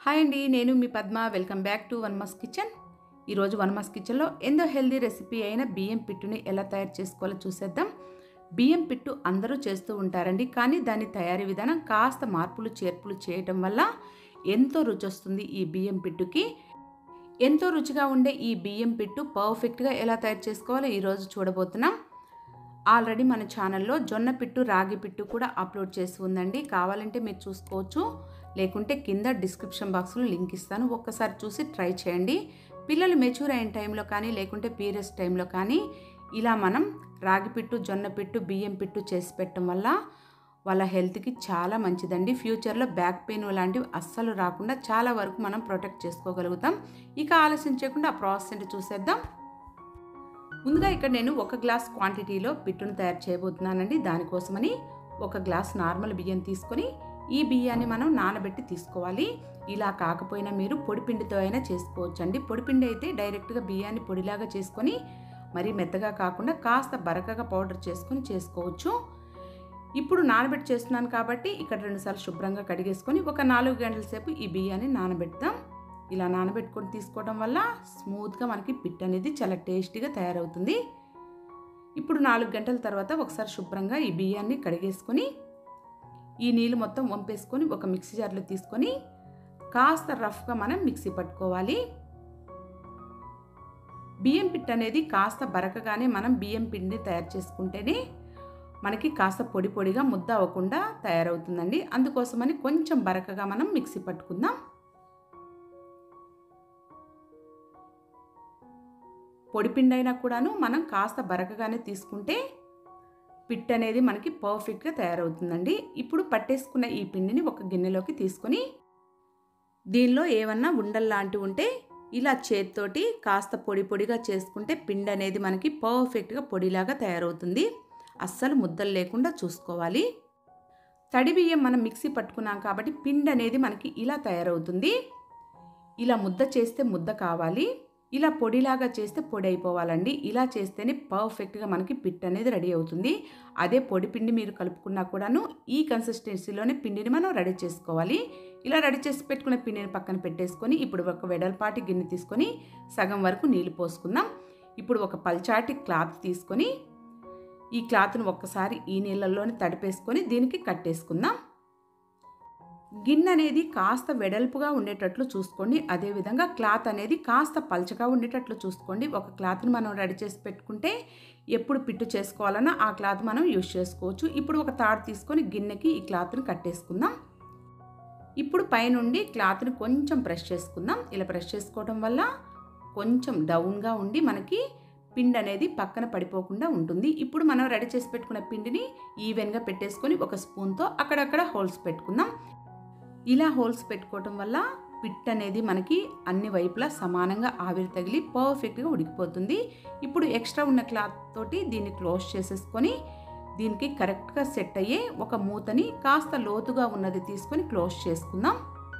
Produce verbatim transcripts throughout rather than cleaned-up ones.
Hi అండి, నేను మీ Padma. Welcome back to Vanamas kitchen. ఈరోజు వనమాస్ కిచెన్లో ఎంతో హెల్దీ రెసిపీ అయిన బియ్యం పిట్టుని ఎలా తయారు చేసుకోవాలో చూసేద్దాం. బియ్యం పిట్టు అందరూ చేస్తూ ఉంటారండి, కానీ దాని తయారీ విధానం కాస్త మార్పులు చేర్పులు చేయటం వల్ల ఎంతో రుచి వస్తుంది. ఈ బియ్యం పిట్టుకి ఎంతో రుచిగా ఉండే ఈ బియ్యం పిట్టు పర్ఫెక్ట్గా ఎలా తయారు చేసుకోవాలో ఈరోజు చూడబోతున్నాం. ఆల్రెడీ మన ఛానల్లో జొన్న పిట్టు, రాగి పిట్టు కూడా అప్లోడ్ చేసి ఉందండి. కావాలంటే మీరు చూసుకోవచ్చు, లేకుంటే కింద డిస్క్రిప్షన్ బాక్స్లో లింక్ ఇస్తాను. ఒక్కసారి చూసి ట్రై చేయండి. పిల్లలు మెచ్యూర్ అయిన టైంలో కానీ లేకుంటే పీరియడ్స్ టైంలో కానీ ఇలా మనం రాగి పిట్టు, జొన్న పిట్టు, బియ్యం పిట్టు చేసి పెట్టడం వల్ల వాళ్ళ హెల్త్కి చాలా మంచిదండి. ఫ్యూచర్లో బ్యాక్ పెయిన్ లాంటివి అస్సలు రాకుండా చాలా వరకు మనం ప్రొటెక్ట్ చేసుకోగలుగుతాం. ఇక ఆలస్యం చేయకుండా ఆ ప్రాసెస్ ఏంటో చూసేద్దాం. ముందుగా ఇక్కడ నేను ఒక గ్లాస్ క్వాంటిటీలో పిట్టును తయారు చేయబోతున్నానండి. దానికోసమని ఒక గ్లాస్ నార్మల్ బియ్యం తీసుకొని ఈ బియ్యాన్ని మనం నానబెట్టి తీసుకోవాలి. ఇలా కాకపోయినా మీరు పొడిపిండితో అయినా చేసుకోవచ్చండి. పొడిపిండి అయితే డైరెక్ట్గా బియ్యాన్ని పొడిలాగా చేసుకొని మరీ మెత్తగా కాకుండా కాస్త బరకగా పౌడర్ చేసుకొని చేసుకోవచ్చు. ఇప్పుడు నానబెట్టి చేస్తున్నాను కాబట్టి ఇక్కడ రెండుసార్లు శుభ్రంగా కడిగేసుకొని ఒక నాలుగు గంటల సేపు ఈ బియ్యాన్ని నానబెడతాం. ఇలా నానబెట్టుకొని తీసుకోవడం వల్ల స్మూత్గా మనకి పిట్టు అనేది చాలా టేస్టీగా తయారవుతుంది. ఇప్పుడు నాలుగు గంటల తర్వాత ఒకసారి శుభ్రంగా ఈ బియ్యాన్ని కడిగేసుకొని ఈ నీళ్ళు మొత్తం వంపేసుకొని ఒక మిక్సీ జార్లో తీసుకొని కాస్త రఫ్గా మనం మిక్సీ పట్టుకోవాలి. బియ్యం పిట్టు అనేది కాస్త బరకగానే మనం బియ్యం పిండిని తయారు చేసుకుంటేనే మనకి కాస్త పొడి పొడిగా ముద్ద అవ్వకుండా తయారవుతుందండి. అందుకోసమని కొంచెం బరకగా మనం మిక్సీ పట్టుకుందాం. పొడిపిండి అయినా కూడాను మనం కాస్త బరకగానే తీసుకుంటే పిట్టు అనేది మనకి పర్ఫెక్ట్గా తయారవుతుందండి. ఇప్పుడు పట్టేసుకున్న ఈ పిండిని ఒక గిన్నెలోకి తీసుకొని దీనిలో ఏమన్నా ఉండల్లాంటివి ఉంటే ఇలా చేతితోటి కాస్త పొడి పొడిగా చేసుకుంటే పిండి అనేది మనకి పర్ఫెక్ట్గా పొడిలాగా తయారవుతుంది. అస్సలు ముద్దలు లేకుండా చూసుకోవాలి. తడి బియ్యం మనం మిక్సీ పట్టుకున్నాం కాబట్టి పిండి అనేది మనకి ఇలా తయారవుతుంది. ఇలా ముద్ద చేస్తే ముద్ద కావాలి, ఇలా పొడిలాగా చేస్తే పొడి అయిపోవాలండి. ఇలా చేస్తేనే పర్ఫెక్ట్గా మనకి పిట్టు అనేది రెడీ అవుతుంది. అదే పొడి పిండి మీరు కలుపుకున్నా కూడాను ఈ కన్సిస్టెన్సీలోనే పిండిని మనం రెడీ చేసుకోవాలి. ఇలా రెడీ చేసి పెట్టుకున్న పిండిని పక్కన పెట్టేసుకొని ఇప్పుడు ఒక వెడల్పాటి గిన్నె తీసుకొని సగం వరకు నీళ్ళు పోసుకుందాం. ఇప్పుడు ఒక పల్చాటి క్లాత్ తీసుకొని ఈ క్లాత్ను ఒక్కసారి ఈ నీళ్ళల్లోనే తడిపేసుకొని దీనికి కట్టేసుకుందాం. గిన్నె అనేది కాస్త వెడల్పుగా ఉండేటట్లు చూసుకోండి. అదేవిధంగా క్లాత్ అనేది కాస్త పల్చగా ఉండేటట్లు చూసుకోండి. ఒక క్లాత్ని మనం రెడీ చేసి పెట్టుకుంటే ఎప్పుడు పిట్టు చేసుకోవాలన్నా ఆ క్లాత్ మనం యూజ్ చేసుకోవచ్చు. ఇప్పుడు ఒక తాడు తీసుకొని గిన్నెకి ఈ క్లాత్ని కట్టేసుకుందాం. ఇప్పుడు పైనుండి క్లాత్ని కొంచెం ప్రెస్ చేసుకుందాం. ఇలా ప్రెస్ చేసుకోవడం వల్ల కొంచెం డౌన్గా ఉండి మనకి పిండి అనేది పక్కన పడిపోకుండా ఉంటుంది. ఇప్పుడు మనం రెడీ చేసి పెట్టుకున్న పిండిని ఈవెన్గా పెట్టేసుకొని ఒక స్పూన్తో అక్కడక్కడ హోల్స్ పెట్టుకుందాం. ఇలా హోల్స్ పెట్టుకోవటం వల్ల పిట్టు అనేది మనకి అన్ని వైపులా సమానంగా ఆవిరి తగిలి పర్ఫెక్ట్గా ఉడికిపోతుంది. ఇప్పుడు ఎక్స్ట్రా ఉన్న క్లాత్ తోటి దీన్ని క్లోజ్ చేసేసుకొని దీనికి కరెక్ట్గా సెట్ అయ్యే ఒక మూతని కాస్త లోతుగా ఉన్నది తీసుకొని క్లోజ్ చేసుకుందాం.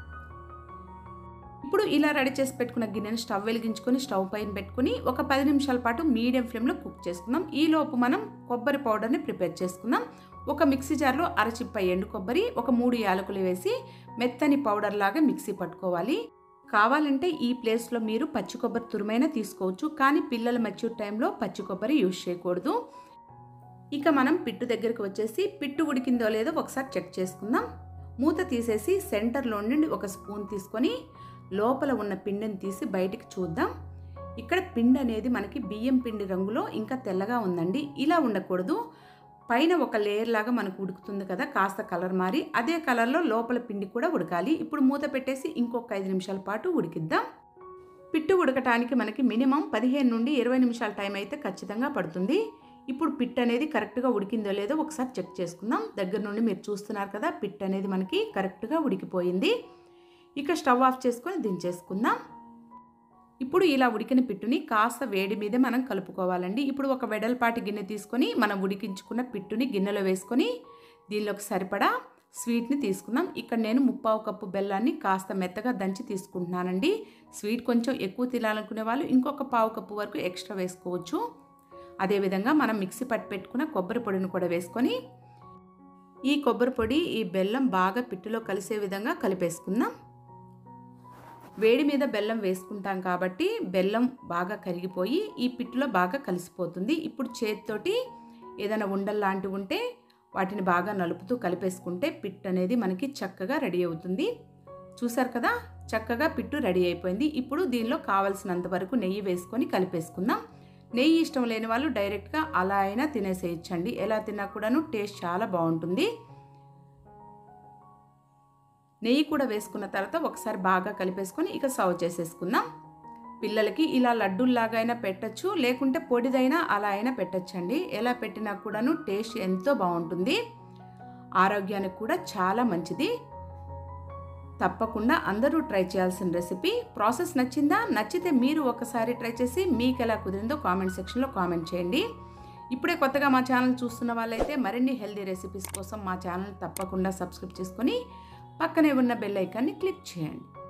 ఇప్పుడు ఇలా రెడీ చేసి పెట్టుకున్న గిన్నెని స్టవ్ వెలిగించుకొని స్టవ్ పైన పెట్టుకుని ఒక పది నిమిషాల పాటు మీడియం ఫ్లేమ్లో కుక్ చేసుకుందాం. ఈలోపు మనం కొబ్బరి పౌడర్ని ప్రిపేర్ చేసుకుందాం. ఒక మిక్సీ జార్లో అరచిప్ప ఎండు కొబ్బరి, ఒక మూడు యాలకులు వేసి మెత్తని పౌడర్ లాగా మిక్సీ పట్టుకోవాలి. కావాలంటే ఈ ప్లేస్లో మీరు పచ్చి కొబ్బరి తురుమైనా తీసుకోవచ్చు, కానీ పిల్లల మెచ్యూర్ టైంలో పచ్చి కొబ్బరి యూజ్ చేయకూడదు. ఇక మనం పిట్టు దగ్గరికి వచ్చేసి పిట్టు ఉడికిందో లేదో ఒకసారి చెక్ చేసుకుందాం. మూత తీసేసి సెంటర్లో నుండి ఒక స్పూన్ తీసుకొని లోపల ఉన్న పిండిని తీసి బయటికి చూద్దాం. ఇక్కడ పిండి అనేది మనకి బియ్యం పిండి రంగులో ఇంకా తెల్లగా ఉందండి. ఇలా ఉండకూడదు. పైన ఒక లేయర్ లాగా మనకు ఉడుకుతుంది కదా, కాస్త కలర్ మారి అదే కలర్లో లోపల పిండి కూడా ఉడకాలి. ఇప్పుడు మూత పెట్టేసి ఇంకొక ఐదు నిమిషాల పాటు ఉడికిద్దాం. పిట్టు ఉడకటానికి మనకి మినిమం పదిహేను నుండి ఇరవై నిమిషాల టైం అయితే ఖచ్చితంగా పడుతుంది. ఇప్పుడు పిట్టు అనేది కరెక్ట్గా ఉడికిందో లేదో ఒకసారి చెక్ చేసుకుందాం. దగ్గర నుండి మీరు చూస్తున్నారు కదా, పిట్టు అనేది మనకి కరెక్ట్గా ఉడికిపోయింది. ఇక స్టవ్ ఆఫ్ చేసుకొని దించేసుకుందాం. ఇప్పుడు ఇలా ఉడికిన పిట్టుని కాస్త వేడి మీదే మనం కలుపుకోవాలండి. ఇప్పుడు ఒక వెడల్పాటి గిన్నె తీసుకొని మనం ఉడికించుకున్న పిట్టుని గిన్నెలో వేసుకొని దీనిలోకి సరిపడా స్వీట్ని తీసుకుందాం. ఇక్కడ నేను ముప్పావు కప్పు బెల్లాన్ని కాస్త మెత్తగా దంచి తీసుకుంటున్నానండి. స్వీట్ కొంచెం ఎక్కువ తినాలనుకునే వాళ్ళు ఇంకొక పావు కప్పు వరకు ఎక్స్ట్రా వేసుకోవచ్చు. అదేవిధంగా మనం మిక్సీ పట్టి పెట్టుకున్న కొబ్బరి పొడిని కూడా వేసుకొని ఈ కొబ్బరి పొడి, ఈ బెల్లం బాగా పిట్టులో కలిసే విధంగా కలిపేసుకుందాం. వేడి మీద బెల్లం వేసుకుంటాం కాబట్టి బెల్లం బాగా కరిగిపోయి ఈ పిట్టులో బాగా కలిసిపోతుంది. ఇప్పుడు చేతితోటి ఏదైనా ఉండల్లాంటివి ఉంటే వాటిని బాగా నలుపుతూ కలిపేసుకుంటే పిట్టు అనేది మనకి చక్కగా రెడీ అవుతుంది. చూసారు కదా, చక్కగా పిట్టు రెడీ అయిపోయింది. ఇప్పుడు దీనిలో కావలసినంత వరకు నెయ్యి వేసుకొని కలిపేసుకుందాం. నెయ్యి ఇష్టం లేని వాళ్ళు డైరెక్ట్గా అలా అయినా తినేసేయచ్చండి. ఎలా తిన్నా కూడాను టేస్ట్ చాలా బాగుంటుంది. నెయ్యి కూడా వేసుకున్న తర్వాత ఒకసారి బాగా కలిపేసుకొని ఇక సర్వ్ చేసేసుకుందాం. పిల్లలకి ఇలా లడ్డూల్లాగా అయినా పెట్టచ్చు, లేకుంటే పొడిదైనా అలా అయినా పెట్టచ్చండి. ఎలా పెట్టినా కూడాను టేస్ట్ ఎంతో బాగుంటుంది. ఆరోగ్యానికి కూడా చాలా మంచిది. తప్పకుండా అందరూ ట్రై చేయాల్సిన రెసిపీ. ప్రాసెస్ నచ్చిందా? నచ్చితే మీరు ఒకసారి ట్రై చేసి మీకు ఎలా కుదిరిందో కామెంట్ సెక్షన్లో కామెంట్ చేయండి. ఇప్పుడే కొత్తగా మా ఛానల్ చూస్తున్న వాళ్ళైతే మరిన్ని హెల్దీ రెసిపీస్ కోసం మా ఛానల్ తప్పకుండా సబ్స్క్రైబ్ చేసుకొని పక్కనే ఉన్న బెల్ ఐకాన్ని క్లిక్ చేయండి.